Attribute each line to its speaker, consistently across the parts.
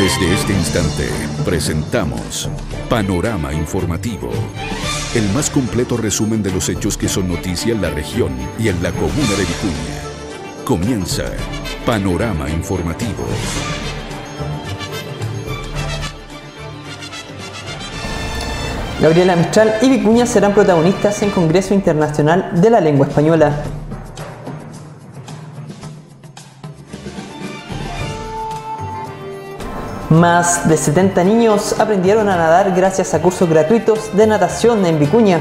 Speaker 1: Desde este instante presentamos Panorama Informativo, el más completo resumen de los hechos que son noticia en la región y en la comuna de Vicuña. Comienza Panorama Informativo.
Speaker 2: Gabriela Mistral y Vicuña serán protagonistas en Congreso Internacional de la Lengua Española. Más de 70 niños aprendieron a nadar gracias a cursos gratuitos de natación en Vicuña.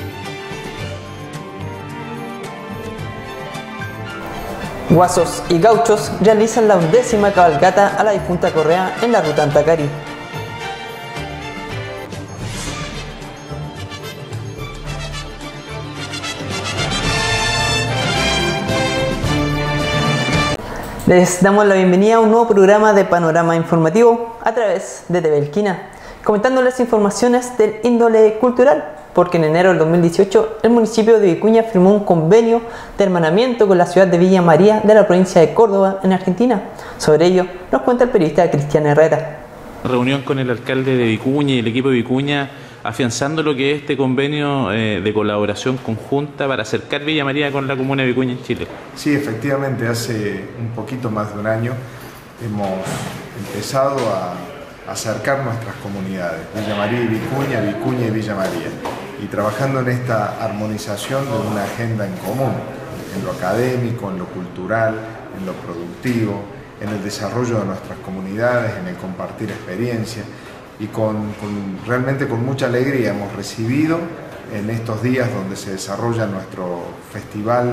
Speaker 2: Guasos y gauchos realizan la 11ª cabalgata a la difunta Correa en la ruta Antacari. Les damos la bienvenida a un nuevo programa de Panorama Informativo a través de TV Elquina, comentándoles informaciones del índole cultural, porque en enero del 2018 el municipio de Vicuña firmó un convenio de hermanamiento con la ciudad de Villa María de la provincia de Córdoba, en Argentina. Sobre ello nos cuenta el periodista Cristian Herrera.
Speaker 3: Reunión con el alcalde de Vicuña y el equipo de Vicuña, afianzando lo que es este convenio de colaboración conjunta para acercar Villa María con la comuna de Vicuña en Chile.
Speaker 4: Sí, efectivamente, hace un poquito más de un año hemos empezado a acercar nuestras comunidades, Villa María y Vicuña, Vicuña y Villa María, y trabajando en esta armonización de una agenda en común, en lo académico, en lo cultural, en lo productivo, en el desarrollo de nuestras comunidades, en el compartir experiencias. Y realmente con mucha alegría hemos recibido en estos días donde se desarrolla nuestro festival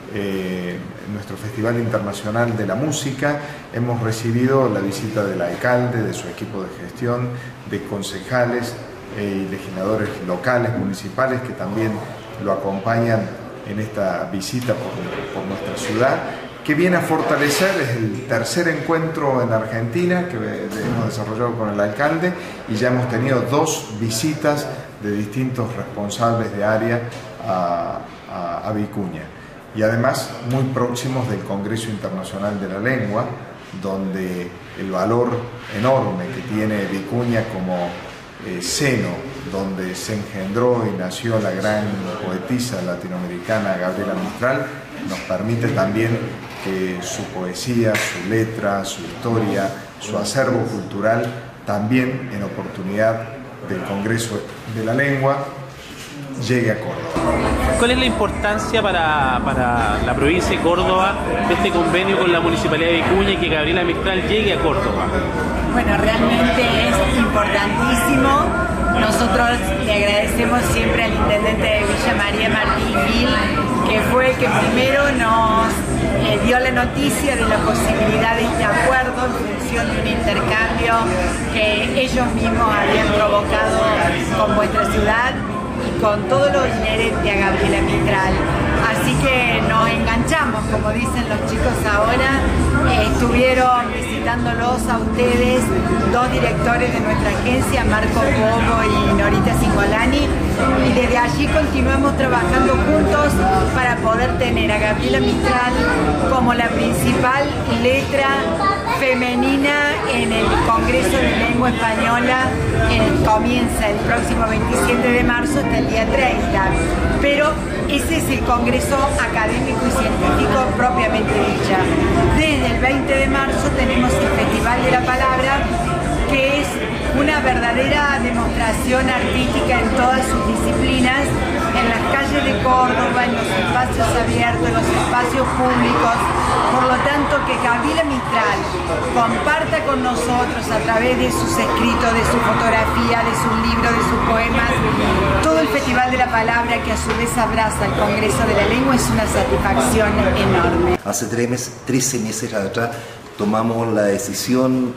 Speaker 4: internacional de la música, hemos recibido la visita del alcalde, de su equipo de gestión, de concejales y legisladores locales, municipales, que también lo acompañan en esta visita por nuestra ciudad, que viene a fortalecer. Es el tercer encuentro en Argentina que hemos desarrollado con el alcalde y ya hemos tenido 2 visitas de distintos responsables de área a Vicuña. Y además muy próximos del Congreso Internacional de la Lengua, donde el valor enorme que tiene Vicuña como seno, donde se engendró y nació la gran poetisa latinoamericana Gabriela Mistral, nos permite también que su poesía, su letra, su historia, su acervo cultural, también en oportunidad del Congreso de la Lengua, llegue a Córdoba.
Speaker 3: ¿Cuál es la importancia para la provincia de Córdoba de este convenio con la Municipalidad de Vicuña y que Gabriela Mistral llegue a Córdoba?
Speaker 5: Bueno, realmente es importantísimo. Nosotros le agradecemos siempre al intendente de Villa María, Martín Gil, que fue el que primero nos dio la noticia de la posibilidad de este acuerdo en función de un intercambio que ellos mismos habían provocado con vuestra ciudad y con todo lo inherente a Gabriela Mistral. Así que nos enganchamos, como dicen los chicos ahora. Estuvieron visitándolos a ustedes 2 directores de nuestra agencia, Marco Bobo y Norita Singolani, y desde allí continuamos trabajando juntos para poder tener a Gabriela Mistral como la principal letra femenina en el Congreso de Lengua Española. Comienza el próximo 27 de marzo hasta el día 30, pero ese es el Congreso académico y científico propiamente dicha. Desde el 20 de marzo tenemos el Festival de la Palabra, que es una verdadera demostración artística en todas sus disciplinas, en las calles de Córdoba, en los espacios abiertos, en los espacios públicos. Por lo tanto, que Gabriela Mistral comparta con nosotros a través de sus escritos, de su fotografía, de sus libros, de sus poemas, todo el Festival de la Palabra, que a su vez abraza el Congreso de la Lengua, es una satisfacción enorme.
Speaker 6: Hace 13 meses atrás tomamos la decisión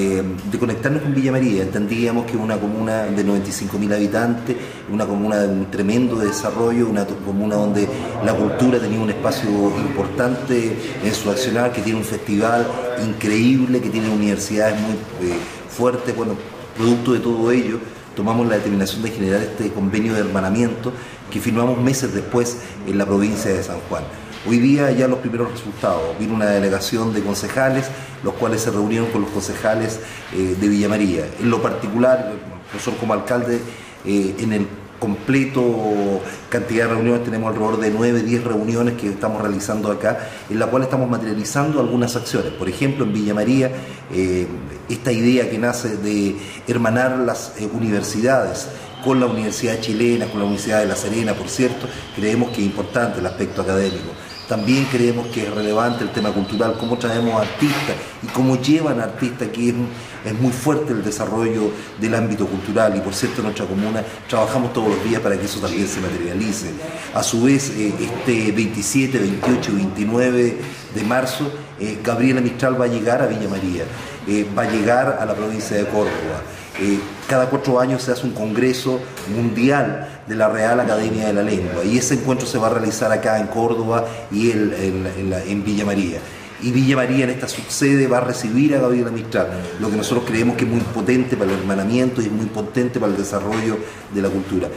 Speaker 6: de conectarnos con Villa María. Entendíamos que una comuna de 95.000 habitantes, una comuna de un tremendo desarrollo, una comuna donde la cultura tenía un espacio importante en su accionar, que tiene un festival increíble, que tiene universidades muy fuertes. Bueno, producto de todo ello, tomamos la determinación de generar este convenio de hermanamiento que firmamos meses después en la provincia de San Juan. Hoy día ya los primeros resultados, vino una delegación de concejales, los cuales se reunieron con los concejales de Villa María. En lo particular, nosotros como alcalde, en el completo cantidad de reuniones, tenemos alrededor de 9, 10 reuniones que estamos realizando acá, en la cual estamos materializando algunas acciones. Por ejemplo, en Villa María, esta idea que nace de hermanar las universidades con la Universidad Chilena, con la Universidad de La Serena, por cierto, creemos que es importante el aspecto académico. También creemos que es relevante el tema cultural, cómo traemos artistas y cómo llevan artistas, que es muy fuerte el desarrollo del ámbito cultural, y por cierto en nuestra comuna trabajamos todos los días para que eso también se materialice. A su vez, este 27, 28 y 29 de marzo, Gabriela Mistral va a llegar a Villa María, va a llegar a la provincia de Córdoba. Cada 4 años se hace un congreso mundial de la Real Academia de la Lengua, y ese encuentro se va a realizar acá en Córdoba y en Villa María. Y Villa María en esta subsede va a recibir a Gabriela Mistral, lo que nosotros creemos que es muy potente para el hermanamiento y es muy potente para el desarrollo de la cultura.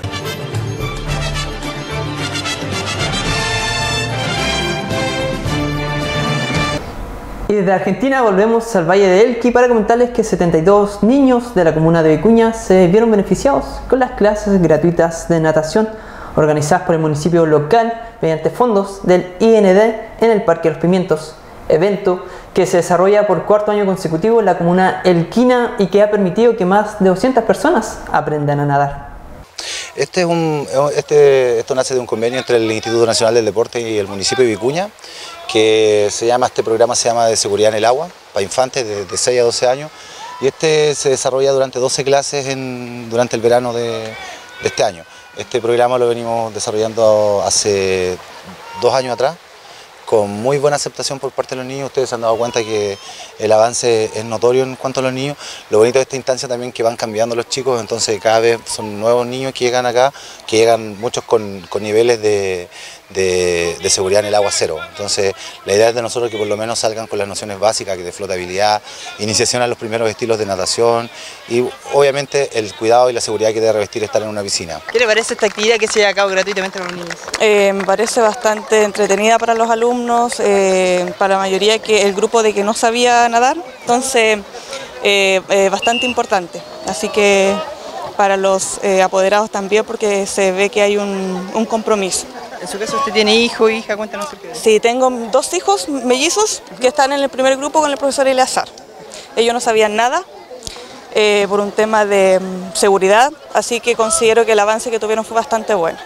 Speaker 2: Y desde Argentina volvemos al Valle de Elqui para comentarles que 72 niños de la comuna de Vicuña se vieron beneficiados con las clases gratuitas de natación organizadas por el municipio local mediante fondos del IND en el Parque Los Pimientos, evento que se desarrolla por 4º año consecutivo en la comuna elquina y que ha permitido que más de 200 personas aprendan a nadar.
Speaker 7: Esto nace de un convenio entre el Instituto Nacional del Deporte y el municipio de Vicuña, que este programa se llama de seguridad en el agua, para infantes de 6 a 12 años, y se desarrolla durante 12 clases durante el verano de este año. Este programa lo venimos desarrollando hace 2 años atrás, con muy buena aceptación por parte de los niños. Ustedes se han dado cuenta que el avance es notorio en cuanto a los niños. Lo bonito de esta instancia también es que van cambiando los chicos, entonces cada vez son nuevos niños que llegan acá, que llegan muchos con niveles de seguridad en el agua cero. Entonces la idea es de nosotros que por lo menos salgan con las nociones básicas, que de flotabilidad, iniciación a los primeros estilos de natación y obviamente el cuidado y la seguridad que debe revestir estar en una piscina.
Speaker 2: ¿Qué le parece esta actividad que se lleva a cabo gratuitamente a los niños?
Speaker 8: Me parece bastante entretenida para los alumnos, para la mayoría el grupo de que no sabía nadar, entonces bastante importante, así que para los apoderados también, porque se ve que hay un compromiso.
Speaker 2: En su caso, ¿usted tiene hijo o hija? Cuéntanos qué.
Speaker 8: Sí, tengo 2 hijos mellizos que están en el primer grupo con el profesor Eleazar. Ellos no sabían nada por un tema de seguridad, así que considero que el avance que tuvieron fue bastante bueno.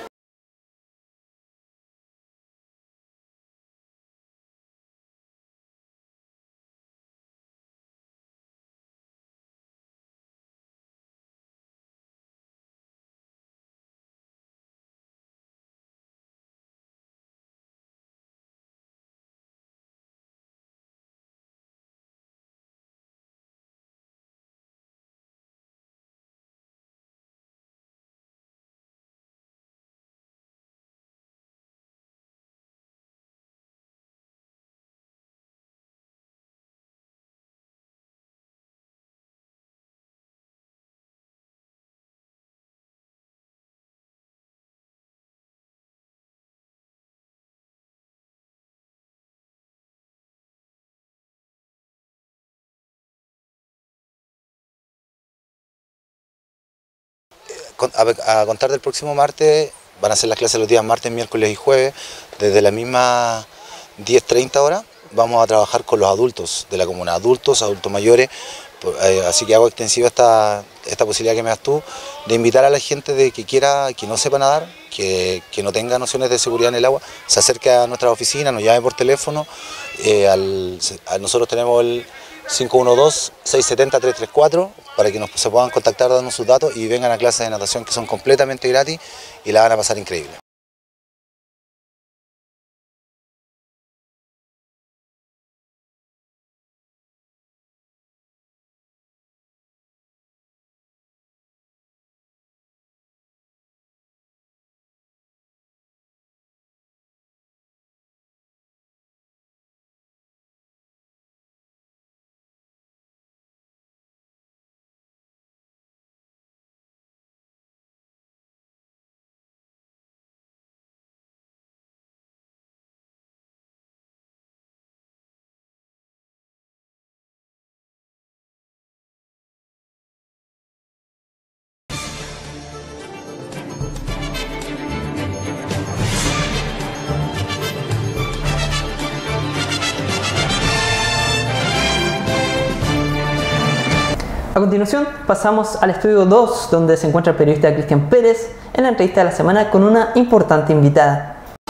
Speaker 7: A contar del próximo martes, van a ser las clases los días martes, miércoles y jueves, desde las mismas 10:30 horas. Vamos a trabajar con los adultos de la comuna, adultos mayores, así que hago extensiva esta posibilidad que me das tú, de invitar a la gente que no sepa nadar, que no tenga nociones de seguridad en el agua, se acerque a nuestra oficina, nos llame por teléfono, nosotros tenemos el 512-670-334 para que se puedan contactar, darnos sus datos y vengan a clases de natación que son completamente gratis y la van a pasar increíble.
Speaker 2: A continuación pasamos al estudio 2, donde se encuentra el periodista Cristian Pérez en la entrevista de la semana con una importante invitada.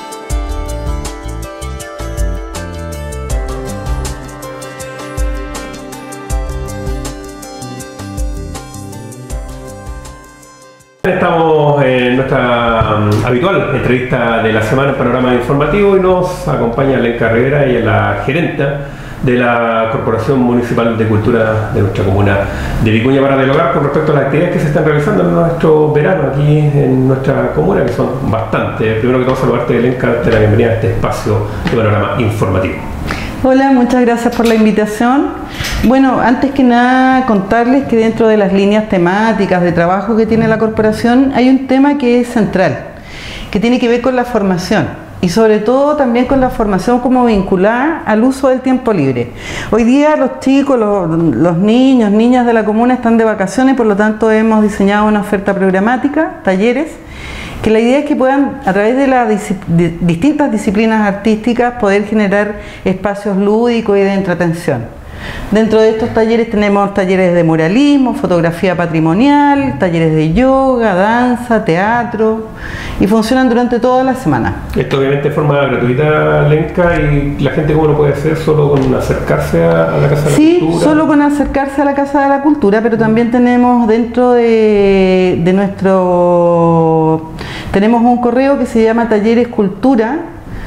Speaker 9: Estamos en nuestra habitual entrevista de la semana en Panorama Informativo y nos acompaña Lenka Rivera, ella es la gerenta de la Corporación Municipal de Cultura de nuestra comuna de Vicuña, para dialogar con respecto a las actividades que se están realizando en nuestro verano aquí en nuestra comuna, que son bastantes. Primero que todo, saludarte, Lenka, darte la bienvenida a este espacio de Panorama Informativo.
Speaker 10: Hola, muchas gracias por la invitación. Bueno, antes que nada contarles que dentro de las líneas temáticas de trabajo que tiene la corporación hay un tema que es central, que tiene que ver con la formación y sobre todo también con la formación como vinculada al uso del tiempo libre. Hoy día los chicos, los niños, niñas de la comuna están de vacaciones, por lo tanto hemos diseñado una oferta programática, talleres, que la idea es que puedan, a través de las distintas disciplinas artísticas, poder generar espacios lúdicos y de entretención. Dentro de estos talleres tenemos talleres de muralismo, fotografía patrimonial, talleres de yoga, danza, teatro, y funcionan durante toda la semana.
Speaker 9: Esto obviamente de forma gratuita, Lenka, y la gente cómo lo puede hacer, solo con acercarse a la Casa de la Cultura. Sí, solo con acercarse a la Casa de la Cultura, pero también tenemos dentro de nuestro... tenemos un correo que se llama Talleres Cultura,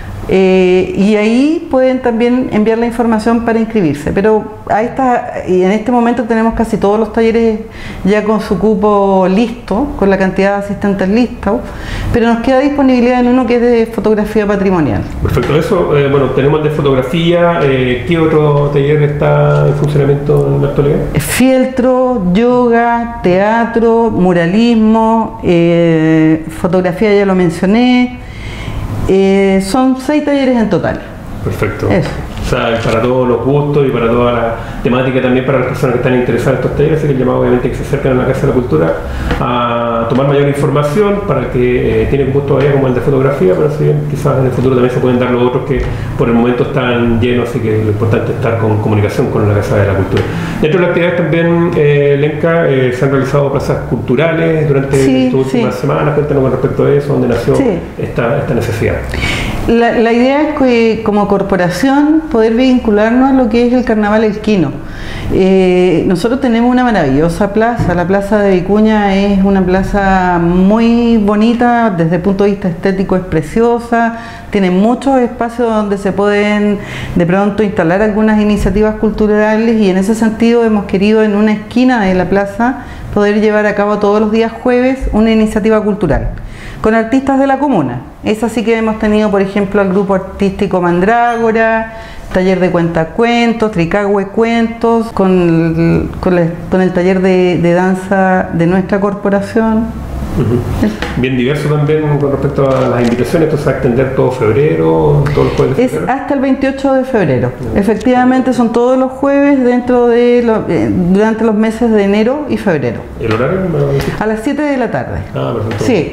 Speaker 9: y ahí pueden también enviar la información para inscribirse, pero y en este momento tenemos casi todos los talleres ya con su cupo listo, con la cantidad de asistentes listos, pero nos queda disponibilidad en uno que es de fotografía patrimonial. Perfecto, eso, bueno, tenemos de fotografía. ¿Qué otro taller está en funcionamiento en la actualidad? Fieltro, yoga, teatro, muralismo, fotografía ya lo mencioné. Son 6 talleres en total. Perfecto. Eso. O sea, para todos los gustos y para toda la temática, también para las personas que están interesadas en estos talleres, así que el llamado obviamente que se acerquen a la Casa de la Cultura a tomar mayor información para el que tiene un gusto todavía como el de fotografía, pero si bien quizás en el futuro también se pueden dar los otros que por el momento están llenos, así que lo importante es estar con comunicación con la Casa de la Cultura. Dentro de las actividades también, Lenka, se han realizado plazas culturales durante estas últimas semanas. Cuéntanos con respecto a eso, dónde nació esta necesidad. La idea es que como corporación poder vincularnos a lo que es el Carnaval Elquino. Nosotros tenemos una maravillosa plaza, la Plaza de Vicuña es una plaza muy bonita, desde el punto de vista estético es preciosa, tiene muchos espacios donde se pueden de pronto instalar algunas iniciativas culturales, y en ese sentido hemos querido en una esquina de la plaza poder llevar a cabo todos los días jueves una iniciativa cultural con artistas de la comuna. Es así que hemos tenido, por ejemplo, al grupo artístico Mandrágora, taller de cuentacuentos, Tricagüe Cuentos, con el taller de danza de nuestra corporación. Bien diverso también con respecto a las invitaciones. Esto se va a extender todo febrero, todos los jueves de febrero. Es hasta el 28 de febrero. Efectivamente son todos los jueves durante los meses de enero y febrero. ¿El horario? A las 7 de la tarde. Ah, perfecto. Sí,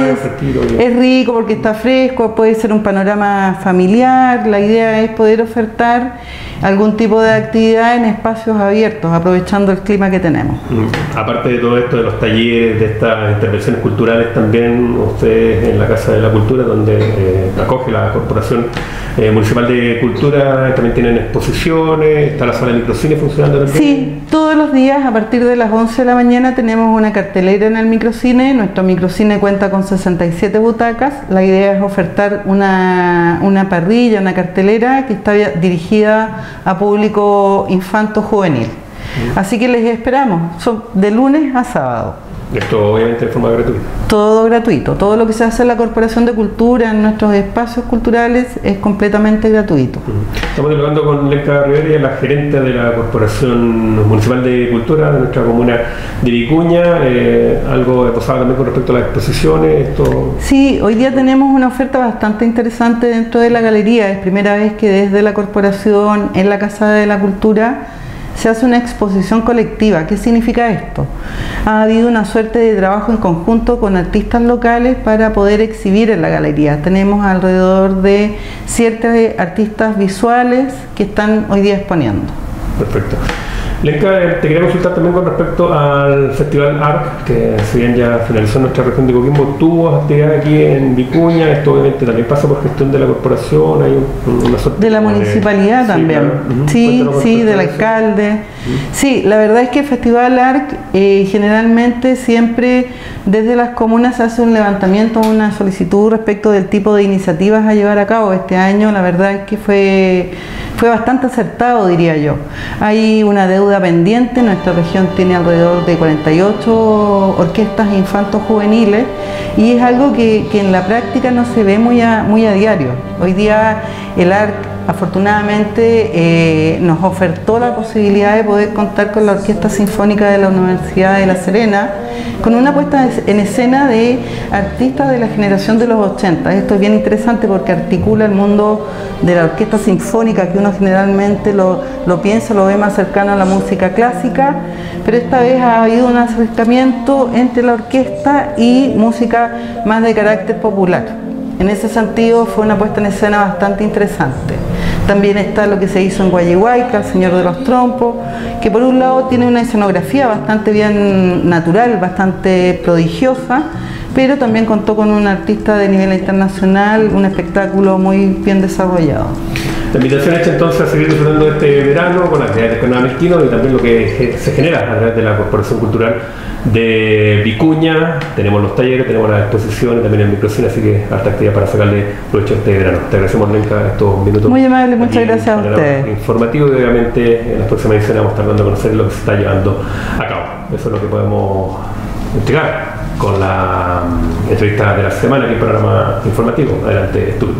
Speaker 9: es rico porque está fresco, puede ser un panorama familiar. La idea es poder ofertar algún tipo de actividad en espacios abiertos, aprovechando el clima que tenemos. Aparte de todo esto, de los talleres, de estas intervenciones culturales, también ustedes en la Casa de la Cultura, donde acoge la Corporación Municipal de Cultura, también tienen exposiciones, está la sala de microcine funcionando también. Sí, todos los días a partir de las 11 de la mañana tenemos una cartelera en el microcine. Nuestro microcine cuenta con 67 butacas. La idea es ofertar una parrilla, una cartelera que está dirigida a público infanto-juvenil. Así que les esperamos, son de lunes a sábado. Esto obviamente de forma gratuita. Todo gratuito, todo lo que se hace en la Corporación de Cultura, en nuestros espacios culturales, es completamente gratuito. Estamos hablando con Lenka Rivera, la gerente de la Corporación Municipal de Cultura de nuestra comuna de Vicuña. Algo posado también con respecto a las exposiciones. Sí, hoy día tenemos una oferta bastante interesante dentro de la galería. Es primera vez que desde la Corporación, en la Casa de la Cultura, se hace una exposición colectiva. ¿Qué significa esto? Ha habido una suerte de trabajo en conjunto con artistas locales para poder exhibir en la galería. Tenemos alrededor de 7 artistas visuales que están hoy día exponiendo. Perfecto.
Speaker 11: Lenka, te quería consultar también con respecto al Festival ARC, que si bien ya finalizó en nuestra región de Coquimbo, tuvo actividad aquí en Vicuña. Esto obviamente también pasa por gestión de la corporación, hay una suerte
Speaker 9: de la municipalidad también, claro. Sí, del alcalde. Sí, la verdad es que el Festival ARC generalmente siempre desde las comunas se hace un levantamiento, una solicitud respecto del tipo de iniciativas a llevar a cabo. Este año la verdad es que fue bastante acertado, diría yo. Hay una deuda pendiente, nuestra región tiene alrededor de 48 orquestas infantos juveniles y es algo que en la práctica no se ve muy a diario. Hoy día el ARC afortunadamente nos ofertó la posibilidad de poder contar con la Orquesta Sinfónica de la Universidad de La Serena con una puesta en escena de artistas de la generación de los 80. Esto es bien interesante porque articula el mundo de la orquesta sinfónica, que uno generalmente lo piensa, lo ve más cercano a la música clásica, pero esta vez ha habido un acercamiento entre la orquesta y música más de carácter popular. En ese sentido fue una puesta en escena bastante interesante. También está lo que se hizo en Guayehuayca, El Señor de los Trompos, que por un lado tiene una escenografía bastante bien natural, bastante prodigiosa, pero también contó con un artista de nivel internacional, un espectáculo muy bien desarrollado.
Speaker 11: La invitación hecha entonces a seguir disfrutando de este verano con actividades con Amelquino y también lo que se genera a través de la Corporación Cultural de Vicuña. Tenemos los talleres, tenemos las exposiciones, también el microcine, así que harta actividad para sacarle provecho a este verano. Te agradecemos, Lenka, estos minutos.
Speaker 9: Muy amable, muchas gracias a ustedes.
Speaker 11: Informativo, y obviamente en las próximas ediciones vamos a estar dando a conocer lo que se está llevando a cabo. Eso es lo que podemos entregar con la entrevista de la semana aquí en Panorama Informativo. Adelante, estudios.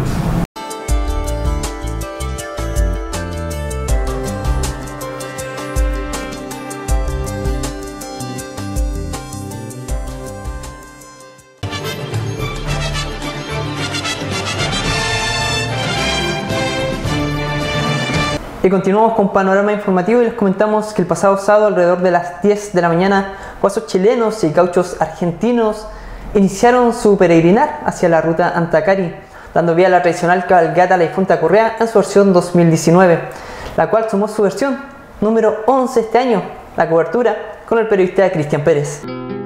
Speaker 2: Y continuamos con Panorama Informativo y les comentamos que el pasado sábado alrededor de las 10 de la mañana guasos chilenos y gauchos argentinos iniciaron su peregrinar hacia la ruta Antacari, dando vía a la tradicional cabalgata La Difunta Correa en su versión 2019, la cual sumó su versión número 11 este año, la cobertura con el periodista Cristian Pérez.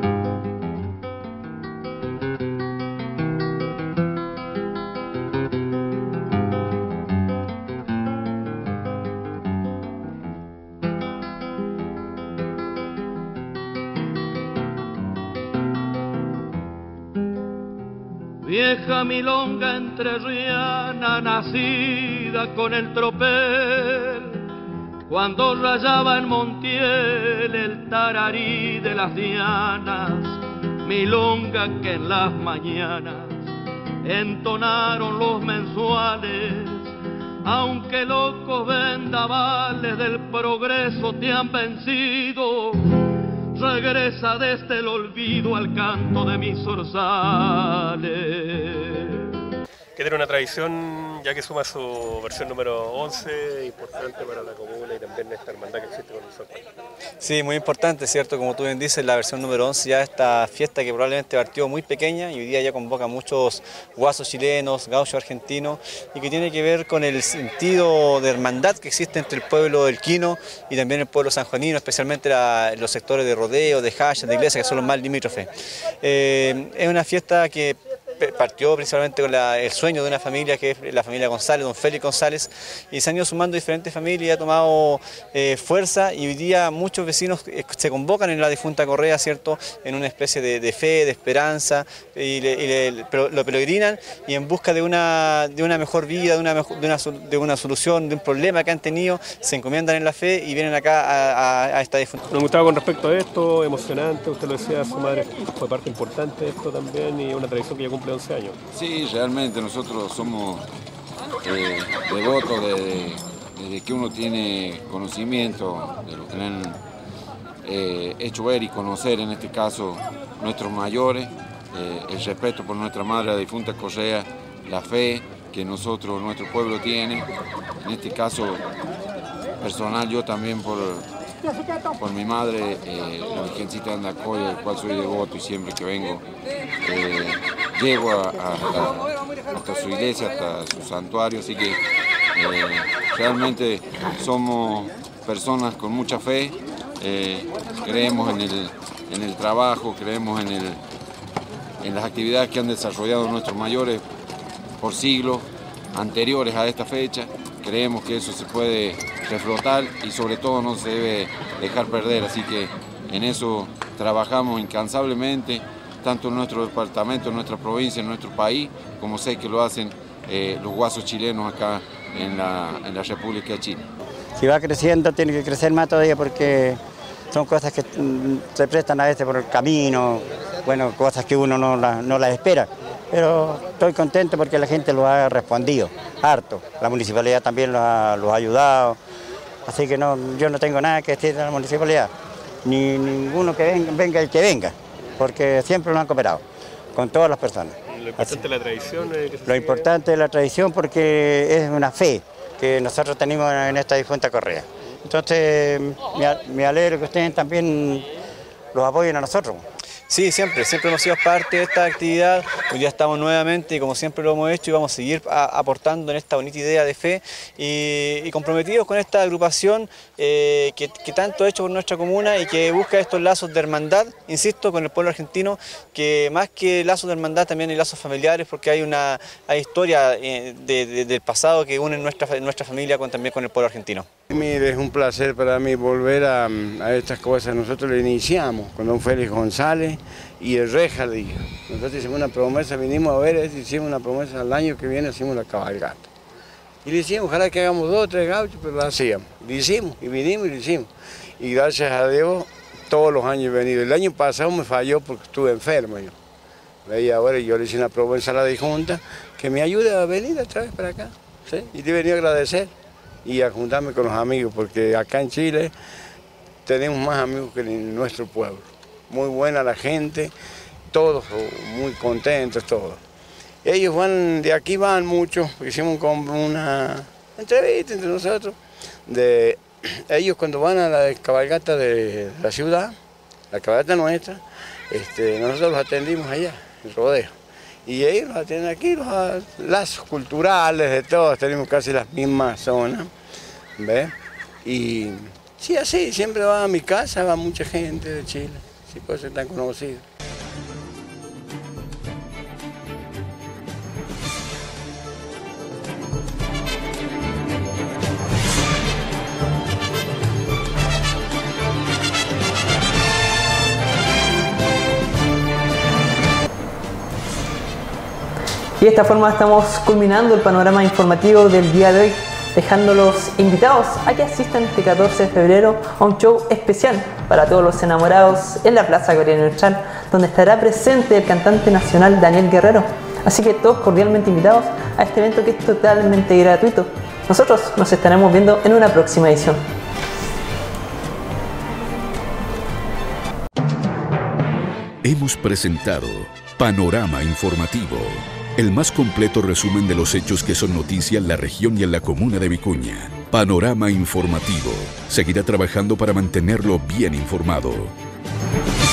Speaker 12: Vieja milonga entrerriana, nacida con el tropel, cuando rayaba en Montiel el tararí de las dianas, milonga que en las mañanas entonaron los mensuales, aunque locos vendavales del progreso te han vencido. Regresa desde el olvido al canto de mis zorzales.
Speaker 11: Que tiene una tradición, ya que suma su versión número 11, importante para la comuna y también esta hermandad que existe con nosotros.
Speaker 7: Sí, muy importante, ¿cierto? Como tú bien dices, la versión número 11 ya esta fiesta que probablemente partió muy pequeña y hoy día ya convoca a muchos guasos chilenos, gauchos argentinos, y que tiene que ver con el sentido de hermandad que existe entre el pueblo del Quino y también el pueblo sanjuanino, especialmente los sectores de Rodeo, de Jaya, de Iglesia, que son los más limítrofes. Es una fiesta que partió principalmente con el sueño de una familia que es la familia González, don Félix González, y se han ido sumando diferentes familias y ha tomado fuerza, y hoy día muchos vecinos se convocan en la Difunta Correa, ¿cierto?, en una especie de fe, de esperanza, pero lo peregrinan y en busca de una mejor vida, de una solución, de un problema que han tenido, se encomiendan en la fe y vienen acá a esta Difunta.
Speaker 11: Nos gustaba con respecto a esto, emocionante, usted lo decía, su madre fue parte importante de esto también y una tradición que ya cumple 11 años.
Speaker 13: Sí, realmente nosotros somos devotos desde que uno tiene conocimiento de lo que le han hecho ver y conocer, en este caso nuestros mayores, el respeto por nuestra madre, la Difunta Correa, la fe que nuestro pueblo tiene, en este caso personal yo también por mi madre, la Virgencita de Andacoya, del cual soy devoto y siempre que vengo llego hasta su iglesia, hasta su santuario, así que realmente somos personas con mucha fe creemos en el trabajo, creemos en las actividades que han desarrollado nuestros mayores por siglos anteriores a esta fecha. Creemos que eso se puede reflotar y sobre todo no se debe dejar perder, así que en eso trabajamos incansablemente, tanto en nuestro departamento, en nuestra provincia, en nuestro país, como sé que lo hacen los guasos chilenos acá en la República de Chile.
Speaker 14: Si va creciendo tiene que crecer más todavía porque son cosas que se prestan a veces por el camino, bueno, cosas que uno no las espera. Pero estoy contento porque la gente lo ha respondido, harto. La municipalidad también los ha ayudado, así que yo no tengo nada que decir de la municipalidad, ni ninguno que venga el que venga, porque siempre lo han cooperado con todas las personas.
Speaker 11: Lo importante es la tradición.
Speaker 14: Lo importante es la tradición porque es una fe que nosotros tenemos en esta difunta Correa. Entonces me alegro que ustedes también los apoyen a nosotros.
Speaker 15: Sí, siempre hemos sido parte de esta actividad. Hoy día estamos nuevamente y como siempre lo hemos hecho y vamos a seguir aportando en esta bonita idea de fe y comprometidos con esta agrupación que tanto ha hecho por nuestra comuna y que busca estos lazos de hermandad, insisto, con el pueblo argentino, que más que lazos de hermandad también hay lazos familiares porque hay historia del pasado que une nuestra familia también con el pueblo argentino.
Speaker 16: Mire, es un placer para mí volver a estas cosas. Nosotros lo iniciamos con don Félix González y el Rejardillo. Nosotros hicimos una promesa, vinimos a ver, hicimos una promesa al año que viene, hacemos la cabalgata. Y le hicimos, ojalá que hagamos 2 o 3 gauchos, pero lo hacíamos. Lo hicimos, y vinimos y lo hicimos. Y gracias a Dios, todos los años he venido. El año pasado me falló porque estuve enfermo yo. Y ahora yo le hice una promesa a la Junta que me ayude a venir otra vez para acá. ¿Sí? Y le he venido a agradecer y a juntarme con los amigos, porque acá en Chile tenemos más amigos que en nuestro pueblo. Muy buena la gente, todos muy contentos, todos. Ellos de aquí van mucho, hicimos una entrevista entre nosotros, de ellos cuando van a la cabalgata de la ciudad, la cabalgata nuestra, nosotros los atendimos allá, en Rodeo. Y ellos los atienden aquí, los lazos culturales de todos, tenemos casi las mismas zonas, ¿ves? Y sí, así, siempre va a mi casa, va mucha gente de Chile, sí puede ser tan conocido.
Speaker 2: Y de esta forma estamos culminando el panorama informativo del día de hoy, dejándolos invitados a que asistan este 14 de febrero a un show especial para todos los enamorados en la Plaza Corea Neutral, donde estará presente el cantante nacional Daniel Guerrero. Así que todos cordialmente invitados a este evento que es totalmente gratuito. Nosotros nos estaremos viendo en una próxima edición.
Speaker 1: Hemos presentado Panorama Informativo, el más completo resumen de los hechos que son noticia en la región y en la comuna de Vicuña. Panorama Informativo seguirá trabajando para mantenerlo bien informado.